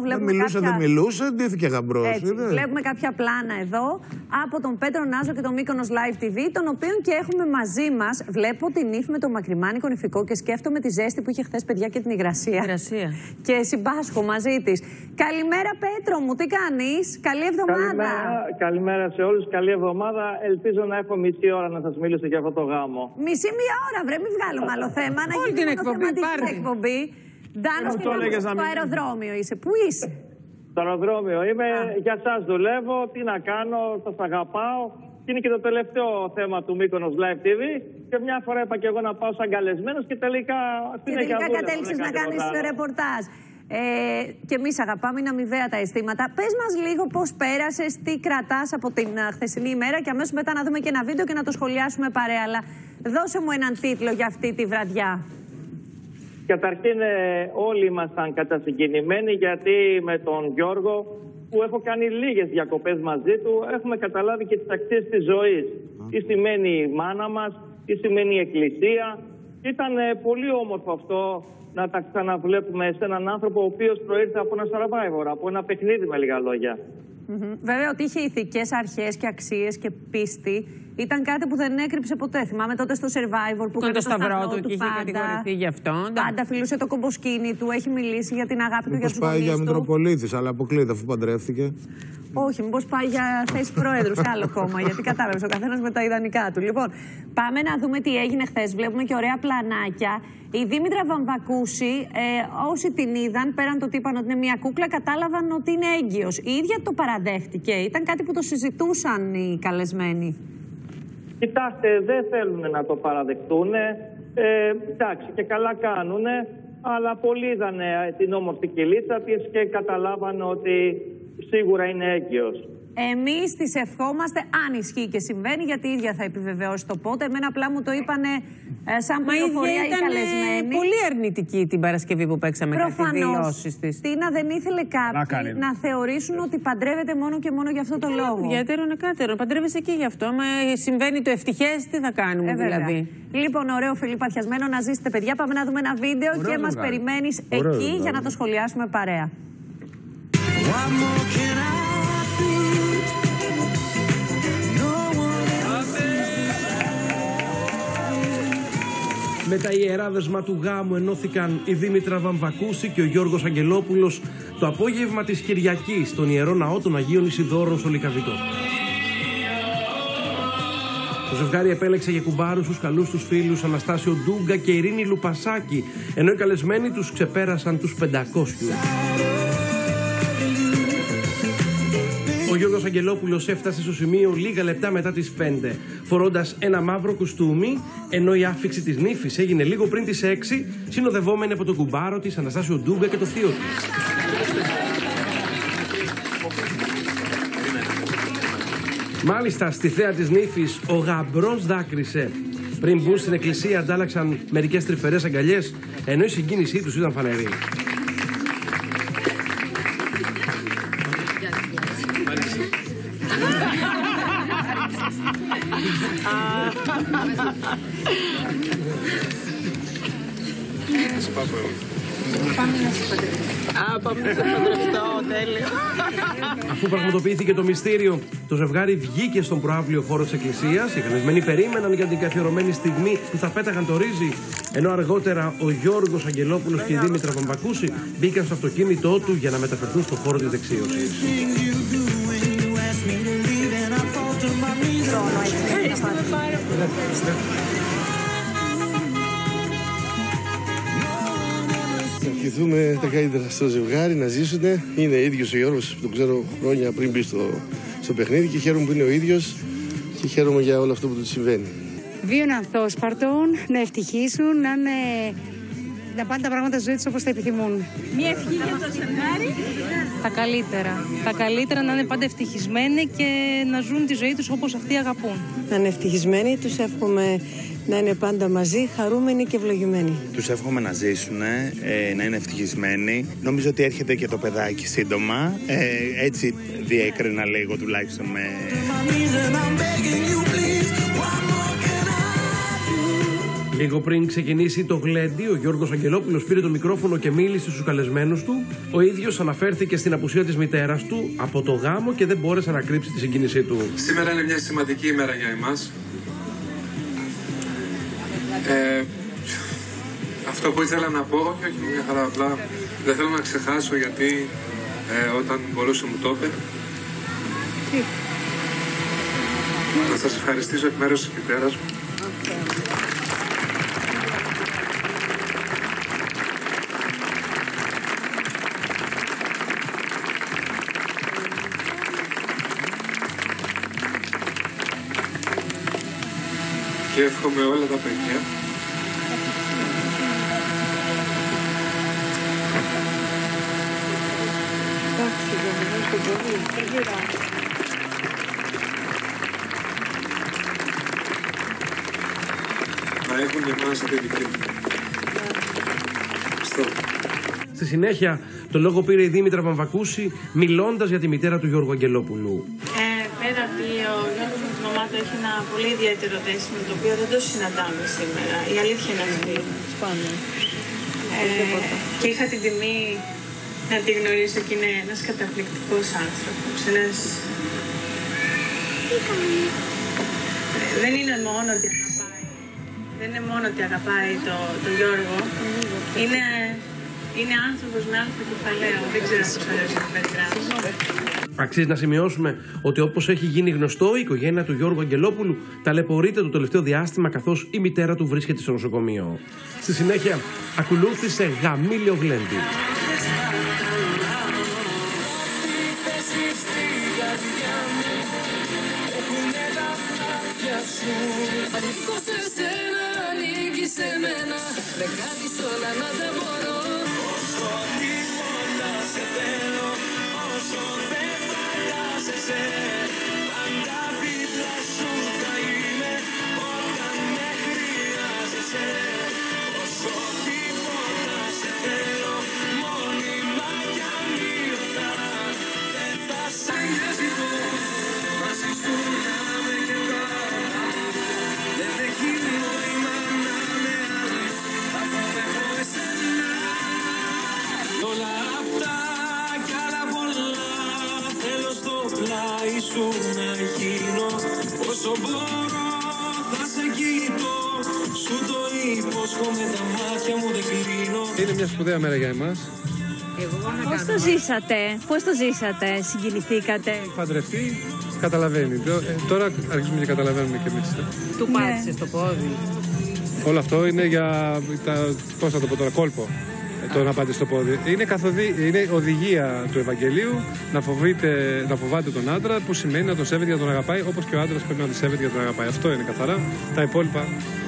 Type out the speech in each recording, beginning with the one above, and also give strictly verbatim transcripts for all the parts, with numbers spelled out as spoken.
Δεν μιλούσε, κάποια... δεν μιλούσε, ντύθηκε γαμπρός. Βλέπουμε κάποια πλάνα εδώ από τον Πέτρο Νάζο και τον Μύκονος Live τι βι, τον οποίον και έχουμε μαζί μας. Βλέπω την Νύφη με το μακριμάνικο νηφικό και σκέφτομαι τη ζέστη που είχε χθες, παιδιά, και την υγρασία. υγρασία. Και συμπάσχω μαζί της. Καλημέρα, Πέτρο μου, τι κάνεις? Καλή εβδομάδα. Καλημέρα, καλημέρα σε όλους, καλή εβδομάδα. Ελπίζω να έχω μισή ώρα να σας μιλήσω για αυτό το γάμο. Μισή μία ώρα, βρε, μην βγάλουμε άλλο θέμα. Να γίνει την εκπομπή, πάρτε. εκπομπή. Ντάνος, στο αεροδρόμιο είσαι. Πού είσαι? Στο αεροδρόμιο είμαι, Α. για σας δουλεύω, τι να κάνω, σας αγαπάω. Και είναι και το τελευταίο θέμα του Μύκονος Live τι βι. Και μια φορά είπα και εγώ να πάω σαν καλεσμένος και τελικά... Και τελικά κατέληξες να κάνεις ρεπορτάζ. Ε, και εμείς αγαπάμε, είναι αμοιβαία τα αισθήματα. Πες μας λίγο πώς πέρασες, τι κρατάς από την χθεσινή ημέρα και αμέσως μετά να δούμε και ένα βίντεο και να το σχολιάσουμε παρέα. Αλλά δώσε μου έναν τίτλο για αυτή τη βραδιά. Καταρχήν όλοι ήμασταν κατασυγκινημένοι, γιατί με τον Γιώργο, που έχω κάνει λίγες διακοπές μαζί του, έχουμε καταλάβει και τις αξίες της ζωής. Τι σημαίνει η μάνα μας, τι σημαίνει η εκκλησία. Ήταν πολύ όμορφο αυτό να τα ξαναβλέπουμε σε έναν άνθρωπο ο οποίος προήρθε από ένα survivor, από ένα παιχνίδι με λίγα λόγια. Mm-hmm. Βέβαια ότι είχε ηθικές αρχές και αξίες και πίστη. Ήταν κάτι που δεν έκρυψε ποτέ. Θυμάμαι τότε στο Survivor που έκανε το σταυρό του, του και είχε κατηγορηθεί γι' αυτό. Πάντα φιλούσε το κομποσκίνι του, έχει μιλήσει για την αγάπη του για τους γονείς του. Πάει για Μητροπολίτης, αλλά αποκλείται αφού παντρεύτηκε. Όχι, μήπως πάει για θέση προέδρου σε άλλο κόμμα, γιατί κατάλαβες ο καθένας με τα ιδανικά του. Λοιπόν, πάμε να δούμε τι έγινε χθες. Βλέπουμε και ωραία πλανάκια. Η Δήμητρα Βαμβακούση, ε, όσοι την είδαν, πέραν το ότι είπαν ότι είναι μια κούκλα, κατάλαβαν ότι είναι έγκυος. Η ίδια το παραδέχτηκε. Ήταν κάτι που το συζητούσαν οι καλεσμένοι. Κοιτάξτε, δεν θέλουν να το παραδεχτούν. Ε, εντάξει, και καλά κάνουν, αλλά πολλοί είδαν την όμορφη κυλίτσα της και καταλάβαν ότι σίγουρα είναι έγκυος. Εμείς τις ευχόμαστε, αν ισχύει και συμβαίνει, γιατί η ίδια θα επιβεβαιώσει το πότε. Εμένα απλά μου το είπανε ε, σαν πληροφορία οι καλεσμένοι. Πολύ αρνητική την Παρασκευή που παίξαμε κάτι δηλώσεις της. Τίνα, δεν ήθελε κάποιοι να, να θεωρήσουν ότι παντρεύεται μόνο και μόνο για αυτό το λόγο. Ιδιαίτερο είναι κάτερο. Παντρεύεσαι εκεί γι' αυτό. Μα συμβαίνει το ευτυχές, τι θα κάνουμε ε, δηλαδή. Λοιπόν, ωραίο φιλί παθιασμένο να ζήσετε, παιδιά. Πάμε να δούμε ένα βίντεο ωραίο και μας περιμένεις εκεί για να το σχολιάσουμε παρέα. Με τα ιεράδεσμα του γάμου ενώθηκαν η Δήμητρα Βαμβακούση και ο Γιώργος Αγγελόπουλος το απόγευμα της Κυριακής στον Ιερό Ναό των Αγίων Ισιδώρων στο Λυκαβητό. Το ζευγάρι επέλεξε για κουμπάρους τους καλούς τους φίλους Αναστάσιο Ντούγκα και Ειρήνη Λουπασάκη, ενώ οι καλεσμένοι τους ξεπέρασαν τους πεντακόσιους. Ο Γιώργος Αγγελόπουλος έφτασε στο σημείο λίγα λεπτά μετά τις πέντε, φορώντας ένα μαύρο κουστούμι, ενώ η άφιξη της νύφης έγινε λίγο πριν τις έξι, συνοδευόμενη από τον κουμπάρο της Αναστάσιο Ντούγκα και το θείο της. Μάλιστα, στη θέα της νύφης, ο γαμπρός δάκρυσε. Πριν μπουν στην εκκλησία, αντάλλαξαν μερικές τρυφερές αγκαλιές, ενώ η συγκίνησή τους ήταν φανερή. Πάμε να σε παντρευτώ. Α, πάμε να σε παντρευτώ, τέλειο. Αφού πραγματοποιήθηκε το μυστήριο, το ζευγάρι βγήκε στον προαύλιο χώρο της εκκλησίας. Οι καλεσμένοι περίμεναν για την καθιερωμένη στιγμή που θα πέταγαν το ρύζι. Ενώ αργότερα ο Γιώργος Αγγελόπουλος και η Δήμητρα Βαμβακούση μπήκαν στο αυτοκίνητό του για να μεταφερθούν στον χώρο της δεξίωσης. Να ευχηθούμε τα καλύτερα στο ζευγάρι, να ζήσουνε. Είναι ίδιος ο Γιώργος, τον ξέρω χρόνια πριν μπει στο, στο παιχνίδι και χαίρομαι που είναι ο ίδιος και χαίρομαι για όλο αυτό που του συμβαίνει. Βίων ανθόσπαρτων, να ευτυχήσουν, να είναι να πάνε τα πράγματα στη ζωή τους όπως τα επιθυμούν. Μια ευχή για το ζευγάρι. Τα καλύτερα. Τα καλύτερα να είναι πάντα ευτυχισμένοι και να ζουν τη ζωή τους όπως αυτοί αγαπούν. Να είναι ευτυχισμένοι, τους εύχομαι να είναι πάντα μαζί, χαρούμενοι και ευλογημένοι. Τους εύχομαι να ζήσουν, ε, να είναι ευτυχισμένοι. Νομίζω ότι έρχεται και το παιδάκι σύντομα. Ε, έτσι διέκρινα λίγο τουλάχιστον με... Λίγο πριν ξεκινήσει το γλέντι, ο Γιώργος Αγγελόπουλος πήρε το μικρόφωνο και μίλησε στους καλεσμένους του. Ο ίδιος αναφέρθηκε στην απουσία της μητέρας του από το γάμο και δεν μπόρεσε να κρύψει τη συγκίνησή του. Σήμερα είναι μια σημαντική ημέρα για εμάς. Ε, αυτό που ήθελα να πω, όχι, όχι μια χαρά, απλά δεν θέλω να ξεχάσω γιατί ε, όταν μπορούσε μου το είπε. Να σας ευχαριστήσω εκ μέρους της μητέρας μου. Και εύχομαι όλα τα παιδιά να έχουν εμάς τη δική μου. Ευχαριστώ. Στη συνέχεια, το λόγο πήρε η Δήμητρα Βαμβακούση, μιλώντας για τη μητέρα του Γιώργου Αγγελόπουλου. Ε, πέρα ότι ο Γιώργος με τη μαμά του έχει ένα πολύ ιδιαίτερο δέσιμο, το οποίο δεν το συναντάμε σήμερα. Η αλήθεια είναι αυτή. Ε, και είχα την τιμή να τη γνωρίσω και είναι ένας καταπληκτικός άνθρωπος. Ένας... Ε, δεν είναι μόνο ότι αγαπάει, δεν είναι μόνο ότι αγαπάει το, το Γιώργο, είναι... Είναι άνθρωπος με άνθρωπο κεφαλαίο. Δεν ξέρω πώς αλλιώς να περιγράψω. Αξίζει να σημειώσουμε ότι όπως έχει γίνει γνωστό, η οικογένεια του Γιώργου Αγγελόπουλου ταλαιπωρείται το τελευταίο διάστημα, καθώς η μητέρα του βρίσκεται στο νοσοκομείο. Στη συνέχεια, ακολούθησε γαμήλιο γλέντι. Είναι μια σπουδαία μέρα για εμάς. Πώς το ζήσατε, πώς το ζήσατε, συγκινηθήκατε? Παντρευτεί, καταλαβαίνει. Τώρα αρχίζουμε και καταλαβαίνουμε κι εμείς. Του πάτησε στο πόδι. Όλο αυτό είναι για τα, πώς θα το πω τώρα, κόλπο. Το να πάτε στο πόδι. Είναι, καθοδή, είναι οδηγία του Ευαγγελίου να, φοβείτε, να φοβάται τον άντρα, που σημαίνει να τον σέβεται για να τον αγαπάει, όπως και ο άντρας πρέπει να τον σέβεται για να τον αγαπάει. Αυτό είναι καθαρά. Τα υπόλοιπα.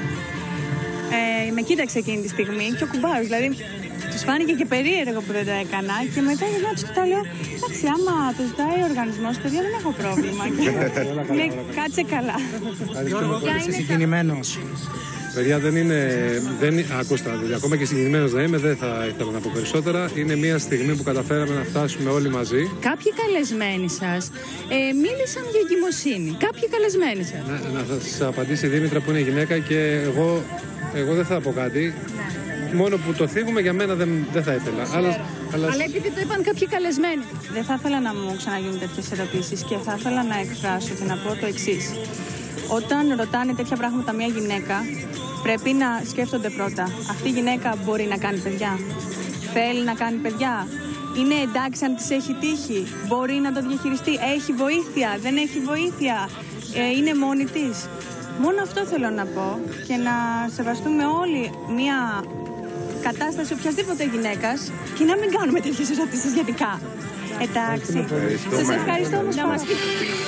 Ε, με κοίταξε εκείνη τη στιγμή και ο κουμπάρος. Δηλαδή, του φάνηκε και περίεργο που δεν το έκανα. Και μετά γυρνάω του τα λέω: εντάξει, άμα το ζητάει ο οργανισμός, παιδιά, δεν έχω πρόβλημα. Ναι, κάτσε καλά. Γιώργο, είσαι συγκινημένος? Παιδιά, δεν είναι. Δεν, ακούστε, δηλαδή, ακόμα και συγκινημένος να είμαι, δεν θα ήθελα να πω περισσότερα. Είναι μια στιγμή που καταφέραμε να φτάσουμε όλοι μαζί. Κάποιοι καλεσμένοι σας ε, μίλησαν για εγκυμοσύνη. Κάποιοι καλεσμένοι σας. Να, να σας απαντήσει η Δήμητρα που είναι γυναίκα και εγώ, εγώ δεν θα πω κάτι. Ναι. Μόνο που το θίγουμε για μένα δεν, δεν θα ήθελα. Αλλά, αλλά... αλλά επειδή το είπαν κάποιοι καλεσμένοι. Δεν θα ήθελα να μου ξαναγίνουν τέτοιες ερωτήσεις και θα ήθελα να εκφράσω και να πω το εξής. Όταν ρωτάνε τέτοια πράγματα μια γυναίκα, πρέπει να σκέφτονται πρώτα. Αυτή η γυναίκα μπορεί να κάνει παιδιά? Θέλει να κάνει παιδιά? Είναι εντάξει αν της έχει τύχει? Μπορεί να το διαχειριστεί? Έχει βοήθεια? Δεν έχει βοήθεια? Ε, είναι μόνη της? Μόνο αυτό θέλω να πω και να σεβαστούμε όλοι μια κατάσταση οποιασδήποτε γυναίκας και να μην κάνουμε τέτοιες ερωτήσεις σχετικά. Εντάξει. Σας ευχαριστώ όμως πάρα πολύ.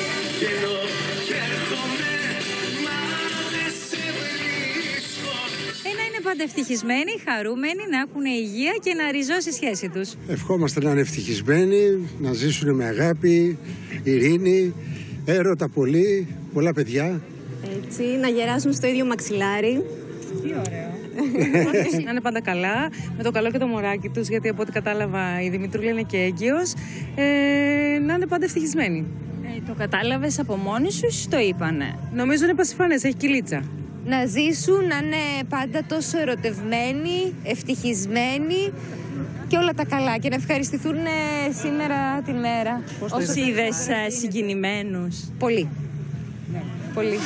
Πάντα ευτυχισμένοι, χαρούμενοι, να έχουν υγεία και να ριζώσει η σχέση τους. Ευχόμαστε να είναι ευτυχισμένοι, να ζήσουν με αγάπη, ειρήνη, έρωτα πολύ, πολλά παιδιά. Έτσι, να γεράσουν στο ίδιο μαξιλάρι. Τι ωραίο. Να είναι πάντα καλά, με το καλό και το μωράκι τους, γιατί από ό,τι κατάλαβα η Δημητρούλα είναι και έγκυος. Ε, να είναι πάντα ευτυχισμένοι. Ε, το κατάλαβες από μόνοι σου ή το είπανε? Νομίζω είναι πασιφανές, έχει κυλίτσα. να ζήσουν, να είναι πάντα τόσο ερωτευμένοι, ευτυχισμένοι και όλα τα καλά και να ευχαριστηθούν σήμερα τη μέρα. Πώς είδες συγκινημένους? Πολύ. Πολύ.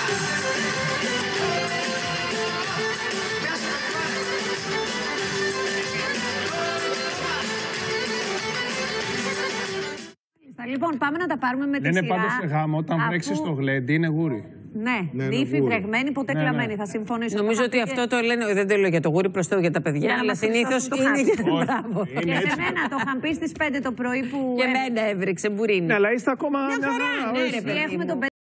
Λοιπόν, πάμε να τα πάρουμε με τη σειρά. σειρά. Δεν είναι πάντως γάμο, όταν αφού... βρέξει στο γλέντι είναι γούρι. Ναι, ναι νύφη, βρεγμένη, ποτέ ναι, κλαμμένη. Ναι. Θα συμφωνήσω. Νομίζω ότι αυτό το λένε, δεν το λέω για το γούρι προς Θεού για τα παιδιά, αλλά συνήθως είναι για το μπράβο. Και σε μένα το είχαν πει στις πέντε το πρωί που. Και εμένα έβρεξε μπουρίνι. Ναι, αλλά είστε ακόμα. Μια χαρά, ναι, ρε, έχουμε τον